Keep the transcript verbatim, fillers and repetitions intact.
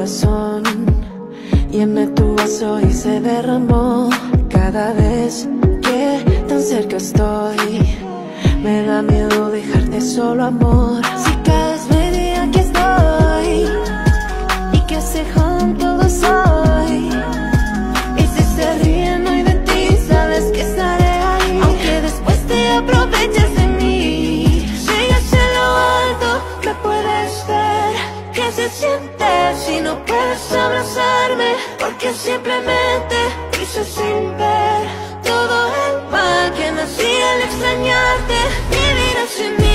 corazón. Llené tu vaso y se derramó. Cada vez que tan cerca estoy, me da miedo dejarte solo, amor. Si caes, baby, aquí estoy. Y que se jodan todos hoy. Y si se ríen hoy de ti, sabes que estaré ahí. Aunque después te aproveches de mí. Llegas en lo alto, me puedes ver. ¿Qué se siente si no puedes abrazarme? Porque simplemente hice sin ver todo el mal que nací al extrañarte. Mi vida sin mí.